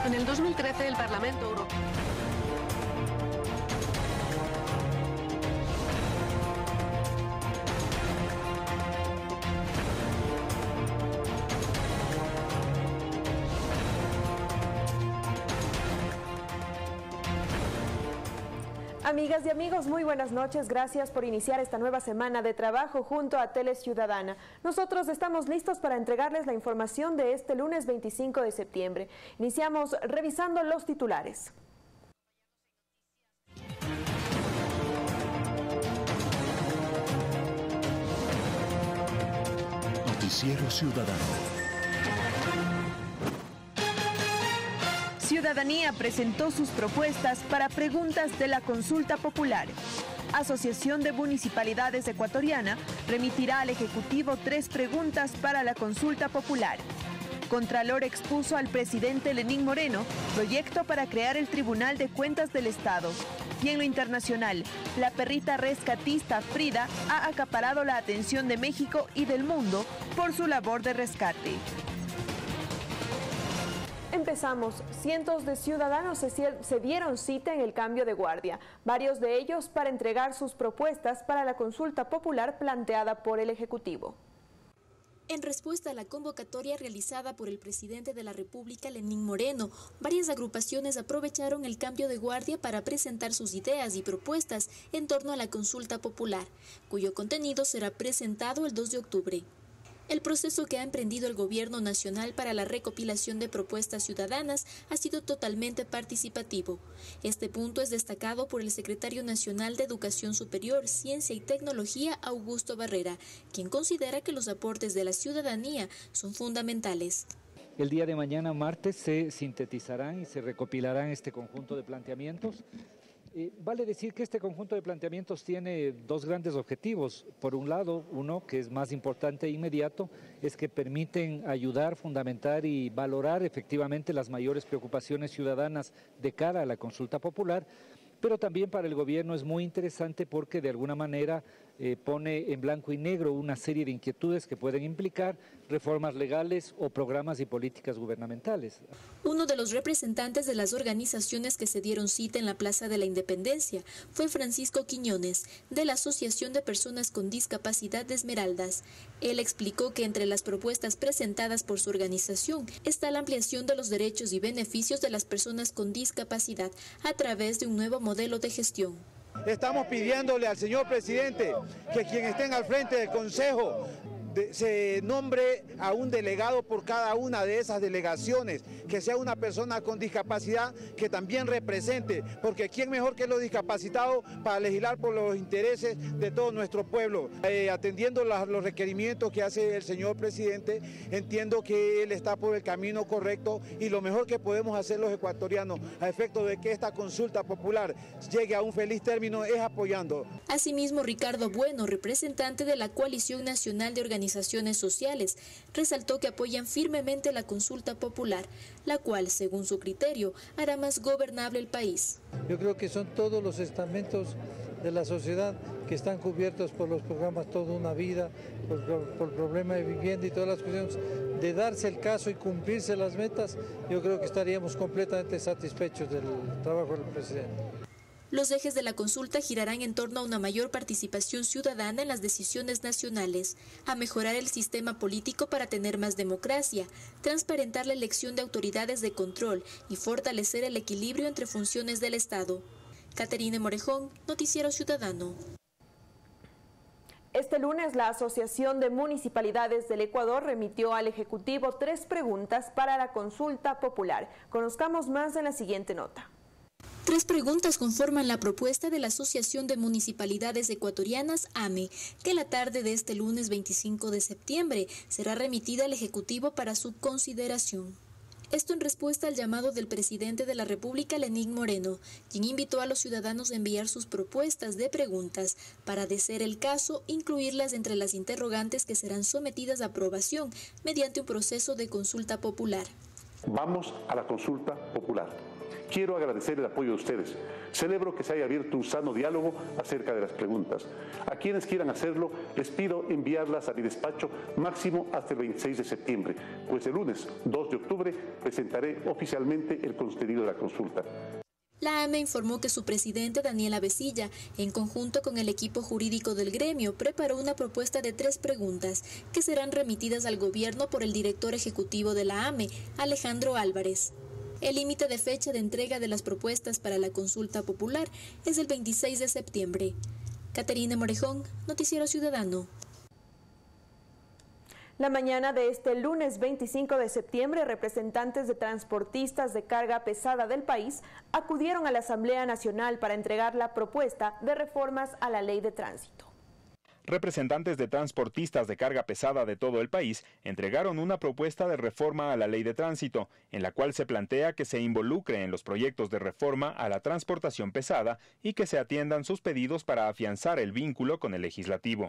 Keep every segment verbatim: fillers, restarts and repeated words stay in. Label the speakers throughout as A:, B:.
A: En el dos mil trece, el Parlamento Europeo...
B: Amigas y amigos, muy buenas noches. Gracias por iniciar esta nueva semana de trabajo junto a Teleciudadana. Nosotros estamos listos para entregarles la información de este lunes veinticinco de septiembre. Iniciamos revisando los titulares.
C: Noticiero Ciudadano.
B: Ciudadanía presentó sus propuestas para preguntas de la consulta popular. Asociación de Municipalidades Ecuatoriana remitirá al Ejecutivo tres preguntas para la consulta popular. Contralor expuso al presidente Lenín Moreno proyecto para crear el Tribunal de Cuentas del Estado. Y en lo internacional, la perrita rescatista Frida ha acaparado la atención de México y del mundo por su labor de rescate. Empezamos. Cientos de ciudadanos se, se dieron cita en el cambio de guardia, varios de ellos para entregar sus propuestas para la consulta popular planteada por el Ejecutivo.
D: En respuesta a la convocatoria realizada por el presidente de la República, Lenín Moreno, varias agrupaciones aprovecharon el cambio de guardia para presentar sus ideas y propuestas en torno a la consulta popular, cuyo contenido será presentado el dos de octubre. El proceso que ha emprendido el Gobierno Nacional para la recopilación de propuestas ciudadanas ha sido totalmente participativo. Este punto es destacado por el secretario nacional de Educación Superior, Ciencia y Tecnología, Augusto Barrera, quien considera que los aportes de la ciudadanía son fundamentales.
E: El día de mañana, martes, se sintetizarán y se recopilarán este conjunto de planteamientos. Eh, vale decir que este conjunto de planteamientos tiene dos grandes objetivos. Por un lado, uno que es más importante e inmediato, es que permiten ayudar, fundamentar y valorar efectivamente las mayores preocupaciones ciudadanas de cara a la consulta popular, pero también para el gobierno es muy interesante porque de alguna manera eh, pone en blanco y negro una serie de inquietudes que pueden implicar reformas legales o programas y políticas gubernamentales.
D: Uno de los representantes de las organizaciones que se dieron cita en la Plaza de la Independencia fue Francisco Quiñones, de la Asociación de Personas con Discapacidad de Esmeraldas. Él explicó que entre las propuestas presentadas por su organización está la ampliación de los derechos y beneficios de las personas con discapacidad a través de un nuevo modelo de gestión.
F: Estamos pidiéndole al señor presidente que quien estén al frente del Consejo de, se nombre a un delegado por cada una de esas delegaciones, que sea una persona con discapacidad que también represente, porque quién mejor que los discapacitados para legislar por los intereses de todo nuestro pueblo. Eh, atendiendo la, los requerimientos que hace el señor presidente, entiendo que él está por el camino correcto y lo mejor que podemos hacer los ecuatorianos a efecto de que esta consulta popular llegue a un feliz término es apoyando.
D: Asimismo, Ricardo Bueno, representante de la Coalición Nacional de Organizaciones Sociales, resaltó que apoyan firmemente la consulta popular, la cual, según su criterio, hará más gobernable el país.
G: Yo creo que son todos los estamentos de la sociedad que están cubiertos por los programas Toda una Vida, por, por el problema de vivienda y todas las cuestiones. De darse el caso y cumplirse las metas, yo creo que estaríamos completamente satisfechos del trabajo del presidente.
D: Los ejes de la consulta girarán en torno a una mayor participación ciudadana en las decisiones nacionales, a mejorar el sistema político para tener más democracia, transparentar la elección de autoridades de control y fortalecer el equilibrio entre funciones del Estado. Caterine Morejón, Noticiero Ciudadano.
B: Este lunes, la Asociación de Municipalidades del Ecuador remitió al Ejecutivo tres preguntas para la consulta popular. Conozcamos más en la siguiente nota.
D: Tres preguntas conforman la propuesta de la Asociación de Municipalidades Ecuatorianas, A M E, que la tarde de este lunes veinticinco de septiembre será remitida al Ejecutivo para su consideración. Esto en respuesta al llamado del presidente de la República, Lenín Moreno, quien invitó a los ciudadanos a enviar sus propuestas de preguntas para, de ser el caso, incluirlas entre las interrogantes que serán sometidas a aprobación mediante un proceso de consulta popular.
H: Vamos a la consulta popular. quiero agradecer el apoyo de ustedes. Celebro que se haya abierto un sano diálogo acerca de las preguntas. A quienes quieran hacerlo, les pido enviarlas a mi despacho máximo hasta el veintiséis de septiembre, pues el lunes dos de octubre presentaré oficialmente el contenido de la consulta.
D: La A M E informó que su presidente, Daniel Avecilla, en conjunto con el equipo jurídico del gremio, preparó una propuesta de tres preguntas que serán remitidas al gobierno por el director ejecutivo de la A M E, Alejandro Álvarez. El límite de fecha de entrega de las propuestas para la consulta popular es el veintiséis de septiembre. Caterina Morejón, Noticiero Ciudadano.
B: La mañana de este lunes veinticinco de septiembre, representantes de transportistas de carga pesada del país acudieron a la Asamblea Nacional para entregar la propuesta de reformas a la Ley de Tránsito.
I: Representantes de transportistas de carga pesada de todo el país entregaron una propuesta de reforma a la Ley de Tránsito, en la cual se plantea que se involucre en los proyectos de reforma a la transportación pesada y que se atiendan sus pedidos para afianzar el vínculo con el legislativo.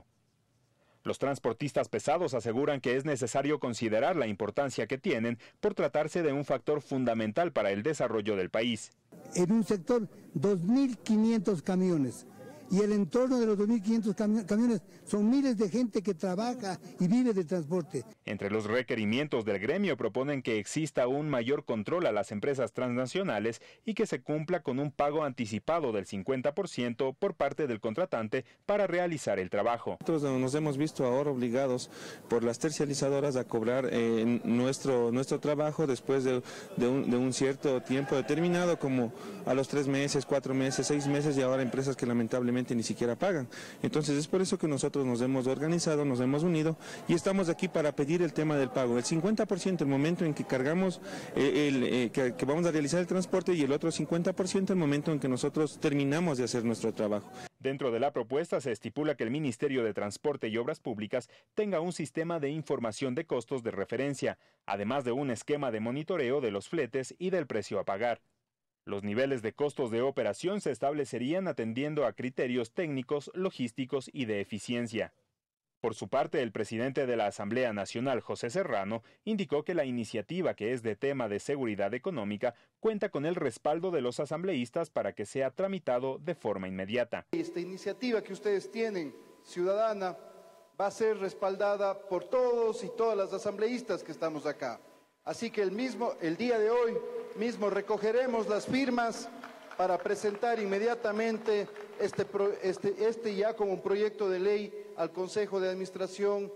I: Los transportistas pesados aseguran que es necesario considerar la importancia que tienen por tratarse de un factor fundamental para el desarrollo del país.
J: En un sector, dos mil quinientos camiones. Y el entorno de los dos mil quinientos camiones son miles de gente que trabaja y vive de transporte.
I: Entre los requerimientos del gremio proponen que exista un mayor control a las empresas transnacionales y que se cumpla con un pago anticipado del cincuenta por ciento por parte del contratante para realizar el trabajo.
K: Nosotros nos hemos visto ahora obligados por las terciarizadoras a cobrar eh, nuestro, nuestro trabajo después de, de, un, de un cierto tiempo determinado, como a los tres meses, cuatro meses, seis meses, y ahora empresas que lamentablemente ni siquiera pagan. Entonces es por eso que nosotros nos hemos organizado, nos hemos unido y estamos aquí para pedir el tema del pago. El cincuenta por ciento el momento en que cargamos, eh, el, eh, que, que vamos a realizar el transporte, y el otro cincuenta por ciento el momento en que nosotros terminamos de hacer nuestro trabajo.
I: Dentro de la propuesta se estipula que el Ministerio de Transporte y Obras Públicas tenga un sistema de información de costos de referencia, además de un esquema de monitoreo de los fletes y del precio a pagar. Los niveles de costos de operación se establecerían atendiendo a criterios técnicos, logísticos y de eficiencia. Por su parte, el presidente de la Asamblea Nacional, José Serrano, indicó que la iniciativa, que es de tema de seguridad económica, cuenta con el respaldo de los asambleístas para que sea tramitado de forma inmediata.
L: Esta iniciativa que ustedes tienen, ciudadana, va a ser respaldada por todos y todas las asambleístas que estamos acá. Así que el mismo, el día de hoy mismo recogeremos las firmas para presentar inmediatamente este, este, este ya como un proyecto de ley al Consejo de Administración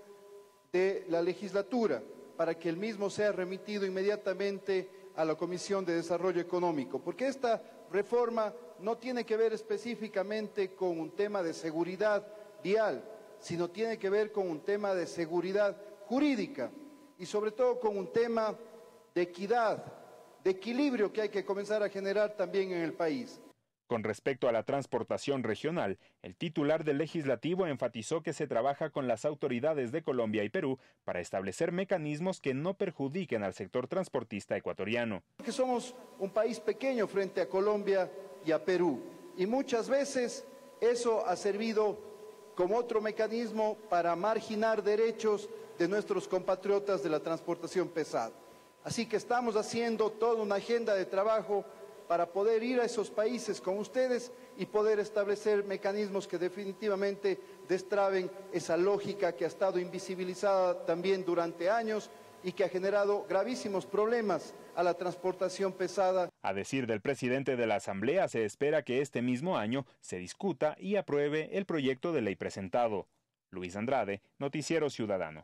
L: de la legislatura, para que el mismo sea remitido inmediatamente a la Comisión de Desarrollo Económico, porque esta reforma no tiene que ver específicamente con un tema de seguridad vial, sino tiene que ver con un tema de seguridad jurídica y sobre todo con un tema de equidad, de equilibrio que hay que comenzar a generar también en el país.
I: Con respecto a la transportación regional, el titular del Legislativo enfatizó que se trabaja con las autoridades de Colombia y Perú para establecer mecanismos que no perjudiquen al sector transportista ecuatoriano.
L: Porque somos un país pequeño frente a Colombia y a Perú, y muchas veces eso ha servido como otro mecanismo para marginar derechos de nuestros compatriotas de la transportación pesada. Así que estamos haciendo toda una agenda de trabajo para poder ir a esos países con ustedes y poder establecer mecanismos que definitivamente destraben esa lógica que ha estado invisibilizada también durante años y que ha generado gravísimos problemas a la transportación pesada.
I: A decir del presidente de la Asamblea, se espera que este mismo año se discuta y apruebe el proyecto de ley presentado. Luis Andrade, Noticiero Ciudadano.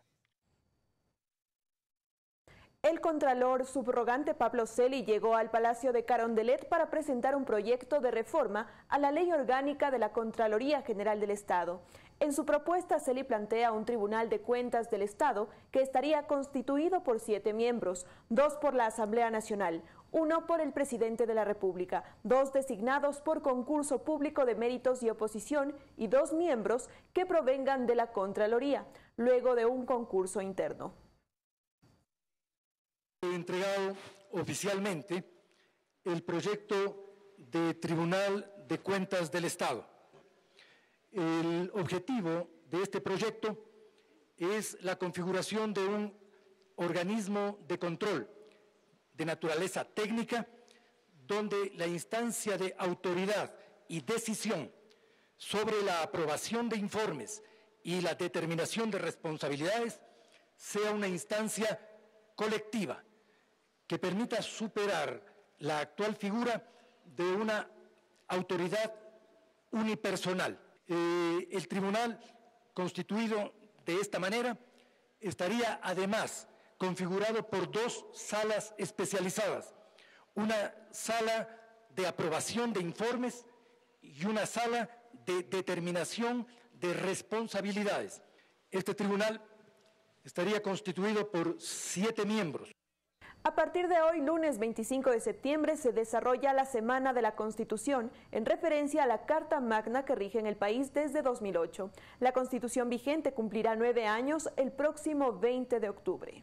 B: El contralor subrogante Pablo Celi llegó al Palacio de Carondelet para presentar un proyecto de reforma a la Ley Orgánica de la Contraloría General del Estado. En su propuesta, Celi plantea un Tribunal de Cuentas del Estado que estaría constituido por siete miembros, dos por la Asamblea Nacional, uno por el Presidente de la República, dos designados por concurso público de méritos y oposición y dos miembros que provengan de la Contraloría, luego de un concurso interno.
M: He entregado oficialmente el proyecto de Tribunal de Cuentas del Estado. El objetivo de este proyecto es la configuración de un organismo de control de naturaleza técnica donde la instancia de autoridad y decisión sobre la aprobación de informes y la determinación de responsabilidades sea una instancia colectiva que permita superar la actual figura de una autoridad unipersonal. Eh, el tribunal constituido de esta manera estaría además configurado por dos salas especializadas, una sala de aprobación de informes y una sala de determinación de responsabilidades. Este tribunal estaría constituido por siete miembros.
B: A partir de hoy, lunes veinticinco de septiembre, se desarrolla la Semana de la Constitución, en referencia a la Carta Magna que rige en el país desde dos mil ocho. La Constitución vigente cumplirá nueve años el próximo veinte de octubre.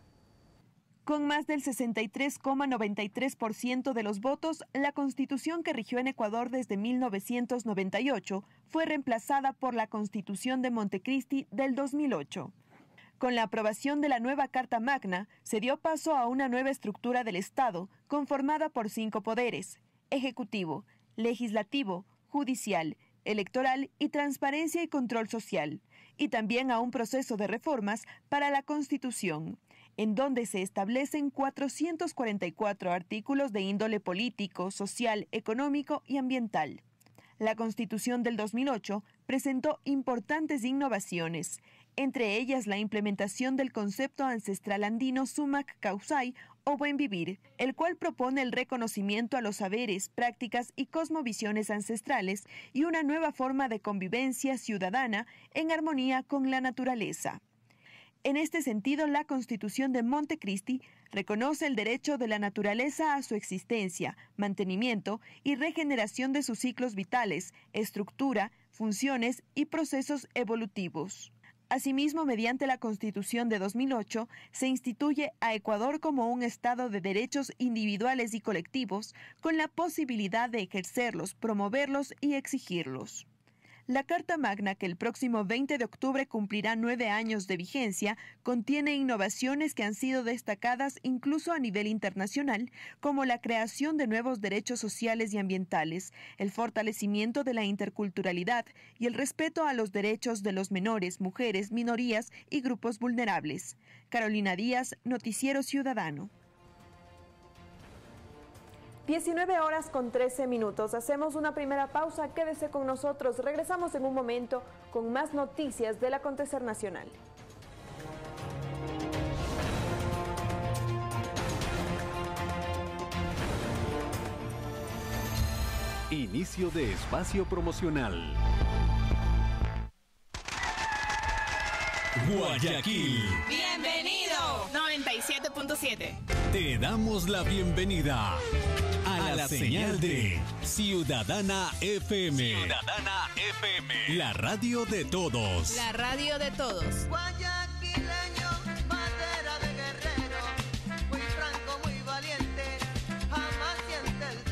B: Con más del sesenta y tres coma noventa y tres por ciento de los votos, la Constitución que rigió en Ecuador desde mil novecientos noventa y ocho fue reemplazada por la Constitución de Montecristi del dos mil ocho. Con la aprobación de la nueva Carta Magna, se dio paso a una nueva estructura del Estado conformada por cinco poderes: ejecutivo, legislativo, judicial, electoral y transparencia y control social, y también a un proceso de reformas para la Constitución, en donde se establecen cuatrocientos cuarenta y cuatro artículos de índole político, social, económico y ambiental. La Constitución del dos mil ocho presentó importantes innovaciones, entre ellas la implementación del concepto ancestral andino Sumac Causay o Buen Vivir, el cual propone el reconocimiento a los saberes, prácticas y cosmovisiones ancestrales y una nueva forma de convivencia ciudadana en armonía con la naturaleza. En este sentido, la Constitución de Montecristi reconoce el derecho de la naturaleza a su existencia, mantenimiento y regeneración de sus ciclos vitales, estructura, funciones y procesos evolutivos. Asimismo, mediante la Constitución de dos mil ocho, se instituye a Ecuador como un Estado de derechos individuales y colectivos, con la posibilidad de ejercerlos, promoverlos y exigirlos. La Carta Magna, que el próximo veinte de octubre cumplirá nueve años de vigencia, contiene innovaciones que han sido destacadas incluso a nivel internacional, como la creación de nuevos derechos sociales y ambientales, el fortalecimiento de la interculturalidad y el respeto a los derechos de los menores, mujeres, minorías y grupos vulnerables. Carolina Díaz, Noticiero Ciudadano. diecinueve horas con trece minutos. Hacemos una primera pausa. Quédese con nosotros. Regresamos en un momento con más noticias del acontecer nacional.
C: Inicio de espacio promocional. Guayaquil.
N: Bienvenido. noventa y siete punto siete.
C: Te damos la bienvenida a, a la señal de Ciudadana F M.
N: Ciudadana F M.
C: La radio de todos.
N: La radio de todos.
O: Guayaquileño, bandera de guerrero, muy franco, muy valiente, jamás siente el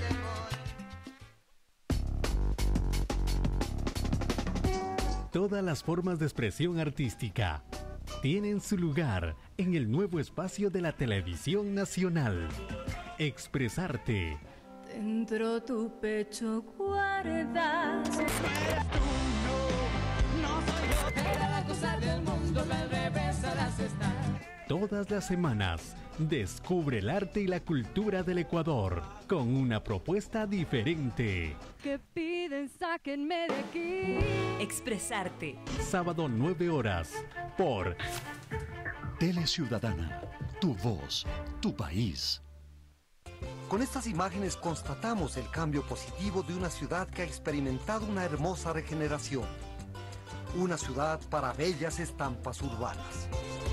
O: temor.
C: Todas las formas de expresión artística tienen su lugar en el nuevo espacio de la televisión nacional. Expresarte.
P: Dentro tu pecho guardas.
O: Eres tú, no, no soy yo. Era la cosa del mundo que al revés las está.
C: Todas las semanas, descubre el arte y la cultura del Ecuador con una propuesta diferente.
P: Que piden, sáquenme de aquí.
Q: Expresarte.
C: Sábado nueve horas por
R: Tele Ciudadana, tu voz, tu país.
S: Con estas imágenes constatamos el cambio positivo de una ciudad que ha experimentado una hermosa regeneración. Una ciudad para bellas estampas urbanas.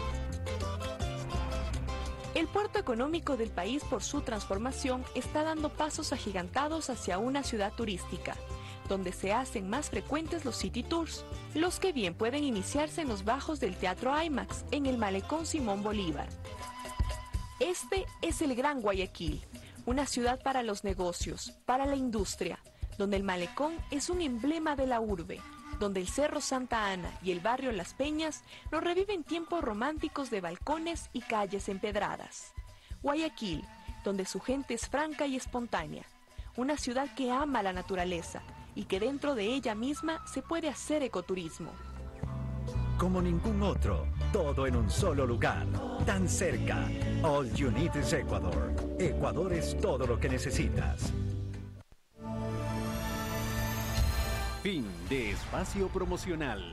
T: El puerto económico del país, por su transformación, está dando pasos agigantados hacia una ciudad turística, donde se hacen más frecuentes los city tours, los que bien pueden iniciarse en los bajos del Teatro IMAX, en el Malecón Simón Bolívar. Este es el Gran Guayaquil, una ciudad para los negocios, para la industria, donde el Malecón es un emblema de la urbe, donde el Cerro Santa Ana y el barrio Las Peñas nos reviven tiempos románticos de balcones y calles empedradas. Guayaquil, donde su gente es franca y espontánea. una ciudad que ama la naturaleza y que dentro de ella misma se puede hacer ecoturismo.
R: Como ningún otro, todo en un solo lugar, tan cerca. All you need is Ecuador. Ecuador es todo lo que necesitas.
C: Fin de espacio promocional.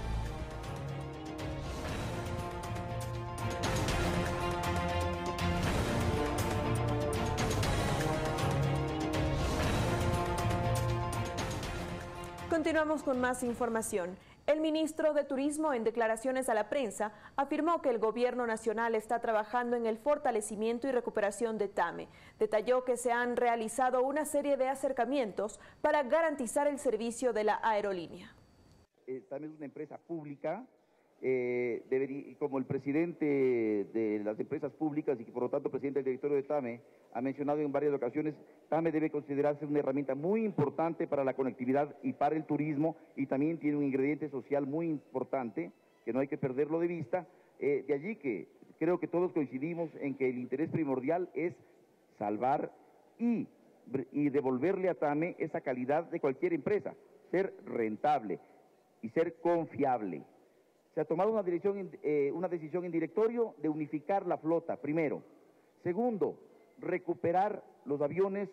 B: Continuamos con más información. El ministro de Turismo, en declaraciones a la prensa, afirmó que el gobierno nacional está trabajando en el fortalecimiento y recuperación de TAME. Detalló que se han realizado una serie de acercamientos para garantizar el servicio de la aerolínea.
Q: Eh, TAME es una empresa pública, eh, debería, como el presidente de las empresas públicas y que por lo tanto el presidente del directorio de TAME ha mencionado en varias ocasiones, TAME debe considerarse una herramienta muy importante para la conectividad y para el turismo, y también tiene un ingrediente social muy importante, que no hay que perderlo de vista. Eh, de allí que creo que todos coincidimos en que el interés primordial es salvar y, y devolverle a TAME esa calidad de cualquier empresa, ser rentable y ser confiable. Se ha tomado una, dirección, eh, una decisión en directorio de unificar la flota, primero. Segundo, recuperar los aviones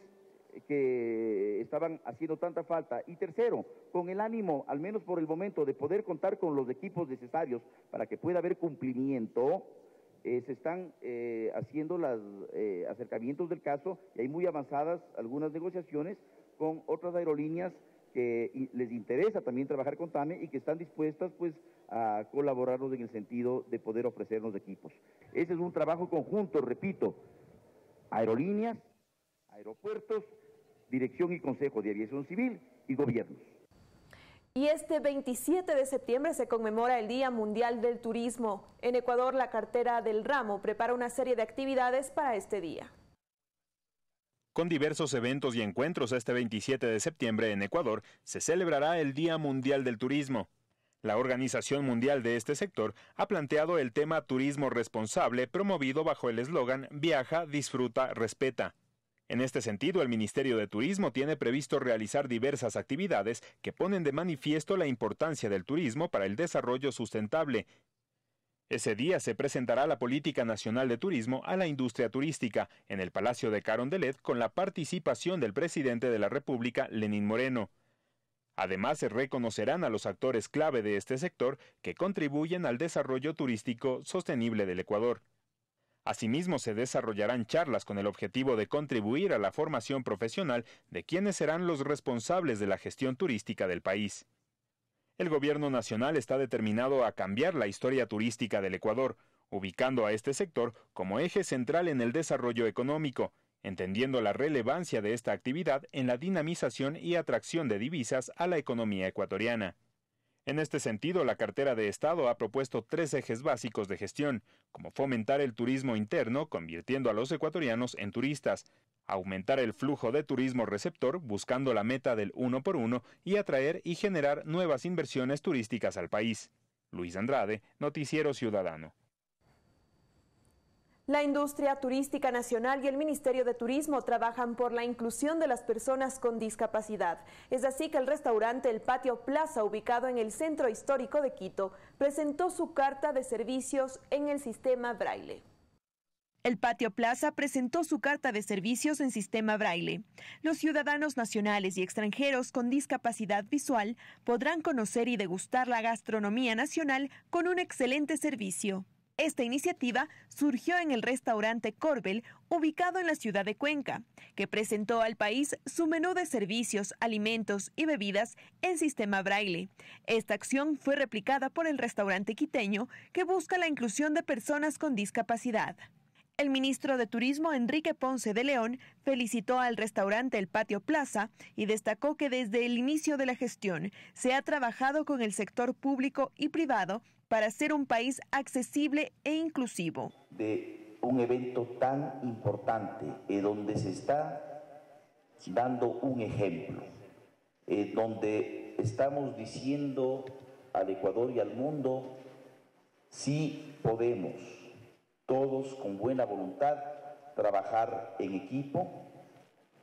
Q: que estaban haciendo tanta falta. Y tercero, con el ánimo, al menos por el momento, de poder contar con los equipos necesarios para que pueda haber cumplimiento, eh, se están eh, haciendo los eh, acercamientos del caso y hay muy avanzadas algunas negociaciones con otras aerolíneas que les interesa también trabajar con TAME y que están dispuestas pues a colaborarnos en el sentido de poder ofrecernos equipos. Ese es un trabajo conjunto, repito, aerolíneas, aeropuertos, Dirección y Consejo de Aviación Civil y gobiernos.
B: Y este veintisiete de septiembre se conmemora el Día Mundial del Turismo. En Ecuador, la cartera del ramo prepara una serie de actividades para este día.
I: Con diversos eventos y encuentros, este veintisiete de septiembre en Ecuador se celebrará el Día Mundial del Turismo. La Organización Mundial de este sector ha planteado el tema Turismo Responsable, promovido bajo el eslogan Viaja, disfruta, respeta. En este sentido, el Ministerio de Turismo tiene previsto realizar diversas actividades que ponen de manifiesto la importancia del turismo para el desarrollo sustentable. Ese día se presentará la Política Nacional de Turismo a la industria turística en el Palacio de Carondelet con la participación del presidente de la República, Lenín Moreno. Además, se reconocerán a los actores clave de este sector que contribuyen al desarrollo turístico sostenible del Ecuador. Asimismo, se desarrollarán charlas con el objetivo de contribuir a la formación profesional de quienes serán los responsables de la gestión turística del país. El gobierno nacional está determinado a cambiar la historia turística del Ecuador, ubicando a este sector como eje central en el desarrollo económico, entendiendo la relevancia de esta actividad en la dinamización y atracción de divisas a la economía ecuatoriana. En este sentido, la cartera de Estado ha propuesto tres ejes básicos de gestión, como fomentar el turismo interno, convirtiendo a los ecuatorianos en turistas, aumentar el flujo de turismo receptor, buscando la meta del uno por uno, y atraer y generar nuevas inversiones turísticas al país. Luis Andrade, Noticiero Ciudadano.
B: La industria turística nacional y el Ministerio de Turismo trabajan por la inclusión de las personas con discapacidad. Es así que el restaurante El Patio Plaza, ubicado en el centro histórico de Quito, presentó su carta de servicios en el sistema Braille. El Patio Plaza presentó su carta de servicios en sistema Braille. Los ciudadanos nacionales y extranjeros con discapacidad visual podrán conocer y degustar la gastronomía nacional con un excelente servicio. Esta iniciativa surgió en el restaurante Corbel, ubicado en la ciudad de Cuenca, que presentó al país su menú de servicios, alimentos y bebidas en sistema Braille. Esta acción fue replicada por el restaurante quiteño, que busca la inclusión de personas con discapacidad. El ministro de Turismo, Enrique Ponce de León, felicitó al restaurante El Patio Plaza y destacó que desde el inicio de la gestión se ha trabajado con el sector público y privado para ser un país accesible e inclusivo.
Q: De un evento tan importante, eh, donde se está dando un ejemplo, eh, donde estamos diciendo al Ecuador y al mundo, sí podemos, todos con buena voluntad, trabajar en equipo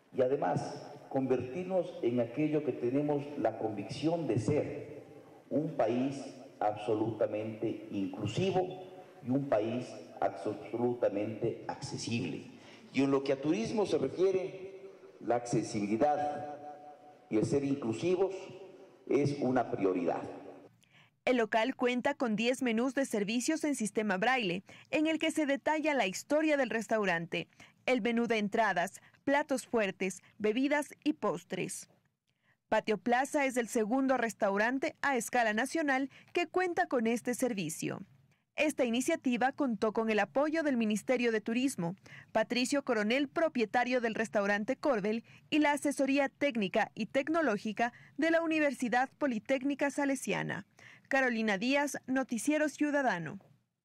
Q: y además convertirnos en aquello que tenemos la convicción de ser, un país absolutamente inclusivo y un país absolutamente accesible. Y en lo que a turismo se refiere, la accesibilidad y el ser inclusivos es una prioridad.
B: El local cuenta con diez menús de servicios en sistema braille, en el que se detalla la historia del restaurante, el menú de entradas, platos fuertes, bebidas y postres. Patio Plaza es el segundo restaurante a escala nacional que cuenta con este servicio. Esta iniciativa contó con el apoyo del Ministerio de Turismo, Patricio Coronel, propietario del restaurante Corbel, y la asesoría técnica y tecnológica de la Universidad Politécnica Salesiana. Carolina Díaz, Noticiero Ciudadano.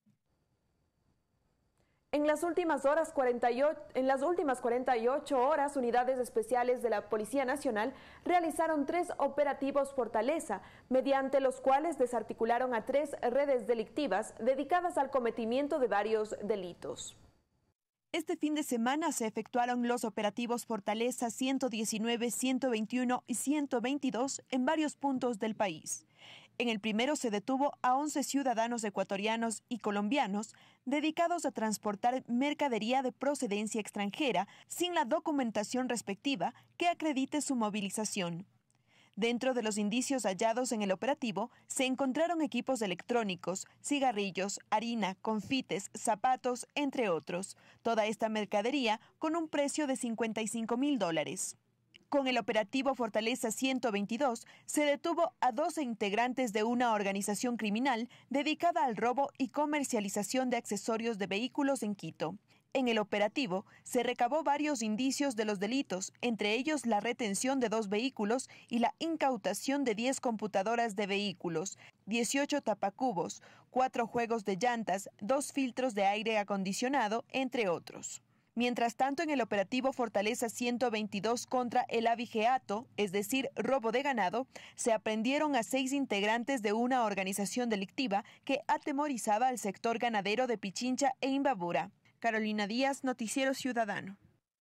H: En las últimas horas cuarenta y ocho, en las últimas cuarenta y ocho horas, unidades especiales de la Policía Nacional realizaron tres operativos Fortaleza, mediante los cuales desarticularon a tres redes delictivas dedicadas al cometimiento de varios delitos.
B: Este fin de semana se efectuaron los operativos Fortaleza ciento diecinueve, ciento veintiuno y ciento veintidós en varios puntos del país. En el primero se detuvo a once ciudadanos ecuatorianos y colombianos dedicados a transportar mercadería de procedencia extranjera sin la documentación respectiva que acredite su movilización. Dentro de los indicios hallados en el operativo se encontraron equipos electrónicos, cigarrillos, harina, confites, zapatos, entre otros. Toda esta mercadería con un precio de cincuenta y cinco mil dólares. Con el operativo Fortaleza ciento veintidós se detuvo a doce integrantes de una organización criminal dedicada al robo y comercialización de accesorios de vehículos en Quito. En el operativo se recabó varios indicios de los delitos, entre ellos la retención de dos vehículos y la incautación de diez computadoras de vehículos, dieciocho tapacubos, cuatro juegos de llantas, dos filtros de aire acondicionado, entre otros. Mientras tanto, en el operativo Fortaleza ciento veintidós contra el abigeato, es decir, robo de ganado, se aprendieron a seis integrantes de una organización delictiva que atemorizaba al sector ganadero de Pichincha e Imbabura. Carolina Díaz, Noticiero Ciudadano.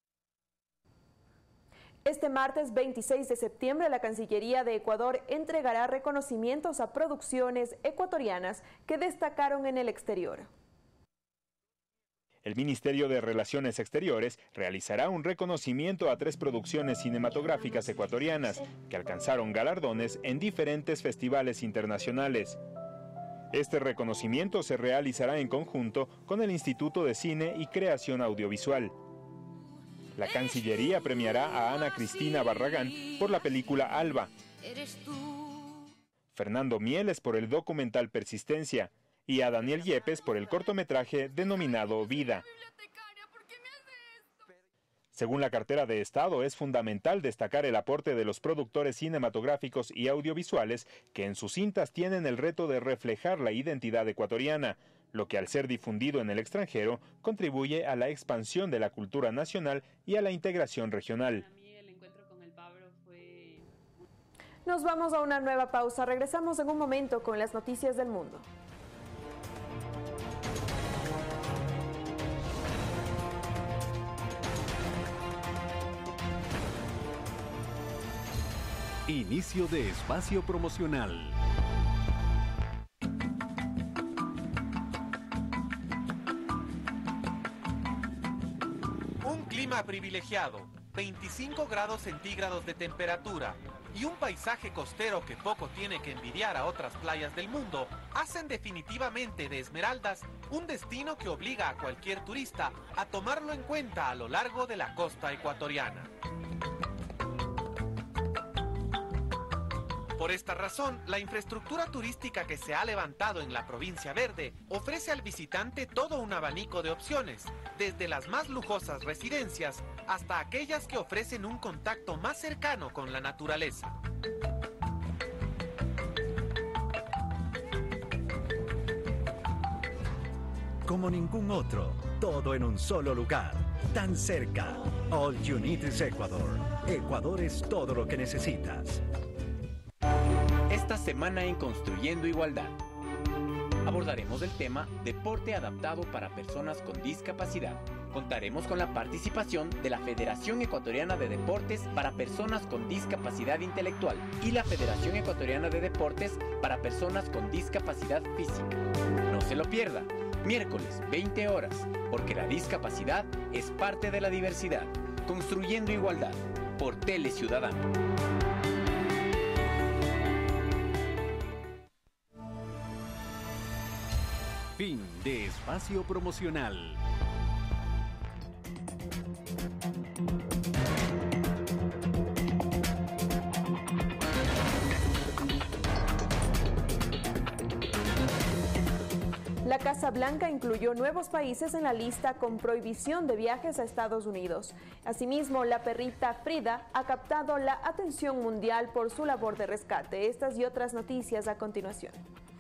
H: Este martes veintiséis de septiembre, la Cancillería de Ecuador entregará reconocimientos a producciones ecuatorianas que destacaron en el exterior.
I: El Ministerio de Relaciones Exteriores realizará un reconocimiento a tres producciones cinematográficas ecuatorianas que alcanzaron galardones en diferentes festivales internacionales. Este reconocimiento se realizará en conjunto con el Instituto de Cine y Creación Audiovisual. La Cancillería premiará a Ana Cristina Barragán por la película Alba, Fernando Mieles por el documental Persistencia, y a Daniel Yepes por el cortometraje denominado Vida. Según la cartera de Estado, es fundamental destacar el aporte de los productores cinematográficos y audiovisuales que en sus cintas tienen el reto de reflejar la identidad ecuatoriana, lo que al ser difundido en el extranjero contribuye a la expansión de la cultura nacional y a la integración regional.
H: Nos vamos a una nueva pausa. Regresamos en un momento con las noticias del mundo.
C: Inicio de espacio promocional.
U: Un clima privilegiado, veinticinco grados centígrados de temperatura y un paisaje costero que poco tiene que envidiar a otras playas del mundo hacen definitivamente de Esmeraldas un destino que obliga a cualquier turista a tomarlo en cuenta a lo largo de la costa ecuatoriana. Por esta razón, la infraestructura turística que se ha levantado en la provincia verde ofrece al visitante todo un abanico de opciones, desde las más lujosas residencias hasta aquellas que ofrecen un contacto más cercano con la naturaleza.
R: Como ningún otro, todo en un solo lugar, tan cerca. All You Need is Ecuador. Ecuador es todo lo que necesitas.
V: Esta semana en Construyendo Igualdad abordaremos el tema deporte adaptado para personas con discapacidad. Contaremos con la participación de la Federación Ecuatoriana de Deportes para Personas con Discapacidad Intelectual y la Federación Ecuatoriana de Deportes para Personas con Discapacidad Física. No se lo pierda, miércoles veinte horas, porque la discapacidad es parte de la diversidad. Construyendo igualdad, por Tele Ciudadano.
C: Fin de espacio promocional.
B: La Casa Blanca incluyó nuevos países en la lista con prohibición de viajes a Estados Unidos. Asimismo, la perrita Frida ha captado la atención mundial por su labor de rescate. Estas y otras noticias a continuación.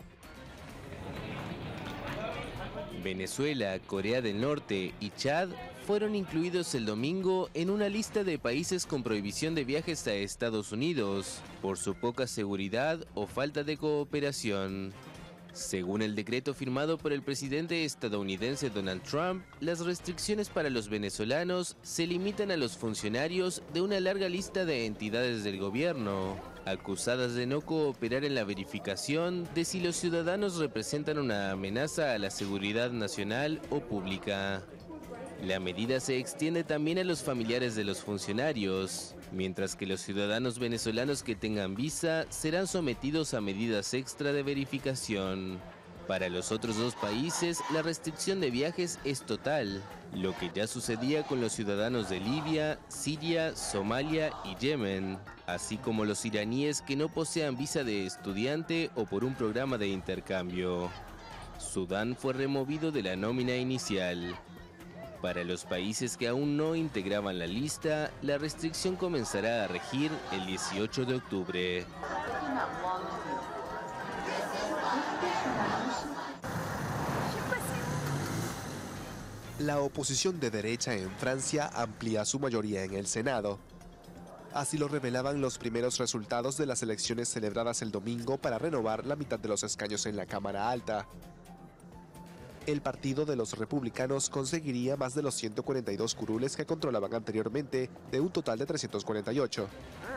A: Venezuela, Corea del Norte y Chad fueron incluidos el domingo en una lista de países con prohibición de viajes a Estados Unidos por su poca seguridad o falta de cooperación. Según el decreto firmado por el presidente estadounidense Donald Trump, las restricciones para los venezolanos se limitan a los funcionarios de una larga lista de entidades del gobierno, acusadas de no cooperar en la verificación de si los ciudadanos representan una amenaza a la seguridad nacional o pública. La medida se extiende también a los familiares de los funcionarios, mientras que los ciudadanos venezolanos que tengan visa serán sometidos a medidas extra de verificación. Para los otros dos países, la restricción de viajes es total, lo que ya sucedía con los ciudadanos de Libia, Siria, Somalia y Yemen, así como los iraníes que no posean visa de estudiante o por un programa de intercambio. Sudán fue removido de la nómina inicial. Para los países que aún no integraban la lista, la restricción comenzará a regir el dieciocho de octubre.
E: La oposición de derecha en Francia amplía su mayoría en el Senado. Así lo revelaban los primeros resultados de las elecciones celebradas el domingo para renovar la mitad de los escaños en la Cámara Alta. El partido de los republicanos conseguiría más de los ciento cuarenta y dos curules que controlaban anteriormente, de un total de trescientos cuarenta y ocho.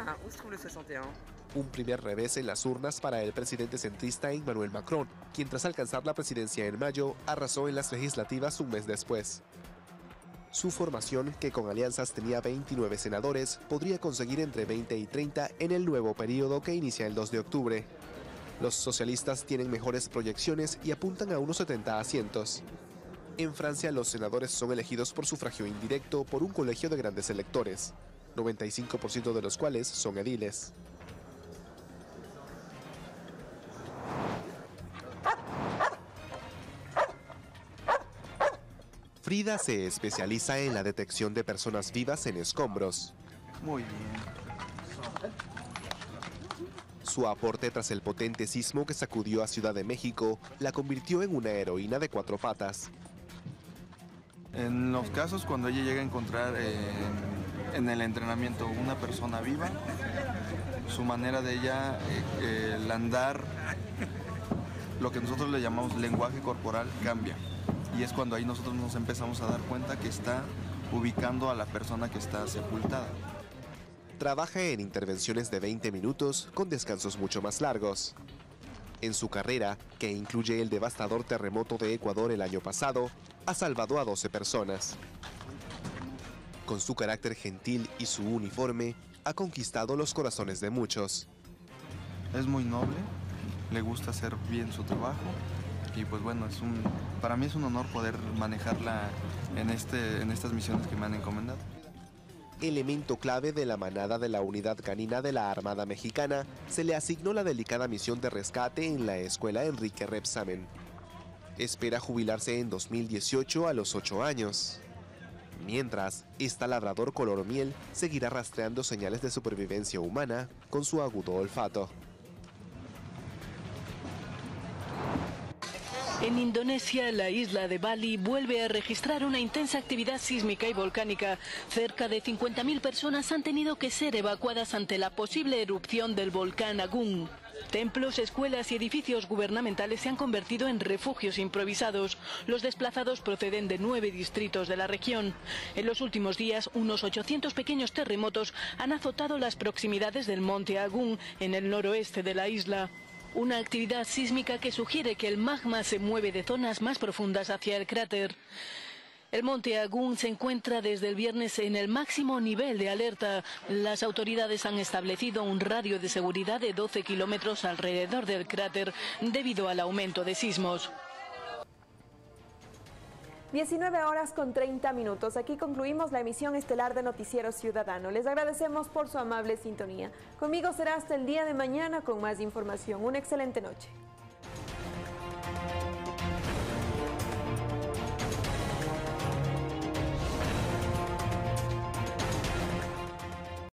E: Un primer revés en las urnas para el presidente centrista Emmanuel Macron, quien tras alcanzar la presidencia en mayo, arrasó en las legislativas un mes después. Su formación, que con alianzas tenía veintinueve senadores, podría conseguir entre veinte y treinta en el nuevo periodo que inicia el dos de octubre. Los socialistas tienen mejores proyecciones y apuntan a unos setenta asientos. En Francia, los senadores son elegidos por sufragio indirecto por un colegio de grandes electores, noventa y cinco por ciento de los cuales son ediles. Frida se especializa en la detección de personas vivas en escombros.
W: Muy bien.
E: Su aporte tras el potente sismo que sacudió a Ciudad de México la convirtió en una heroína de cuatro patas.
W: En los casos cuando ella llega a encontrar eh, en el entrenamiento una persona viva, su manera de ella, eh, el andar, lo que nosotros le llamamos lenguaje corporal, cambia. Y es cuando ahí nosotros nos empezamos a dar cuenta que está ubicando a la persona que está sepultada.
E: Trabaja en intervenciones de veinte minutos con descansos mucho más largos. En su carrera, que incluye el devastador terremoto de Ecuador el año pasado, ha salvado a doce personas. Con su carácter gentil y su uniforme, ha conquistado los corazones de muchos.
W: Es muy noble, le gusta hacer bien su trabajo y pues bueno, es un, para mí es un honor poder manejarla en, este, en estas misiones que me han encomendado.
E: Elemento clave de la manada de la unidad canina de la Armada Mexicana, se le asignó la delicada misión de rescate en la escuela Enrique Rebsamen. Espera jubilarse en dos mil dieciocho a los ocho años. Mientras, esta labrador color miel seguirá rastreando señales de supervivencia humana con su agudo olfato.
D: En Indonesia, la isla de Bali vuelve a registrar una intensa actividad sísmica y volcánica. Cerca de cincuenta mil personas han tenido que ser evacuadas ante la posible erupción del volcán Agung. Templos, escuelas y edificios gubernamentales se han convertido en refugios improvisados. Los desplazados proceden de nueve distritos de la región. En los últimos días, unos ochocientos pequeños terremotos han azotado las proximidades del monte Agung, en el noroeste de la isla. Una actividad sísmica que sugiere que el magma se mueve de zonas más profundas hacia el cráter. El monte Agung se encuentra desde el viernes en el máximo nivel de alerta. Las autoridades han establecido un radio de seguridad de doce kilómetros alrededor del cráter debido al aumento de sismos.
B: diecinueve horas con treinta minutos. Aquí concluimos la emisión estelar de Noticiero Ciudadano. Les agradecemos por su amable sintonía. Conmigo será hasta el día de mañana con más información. Una excelente noche.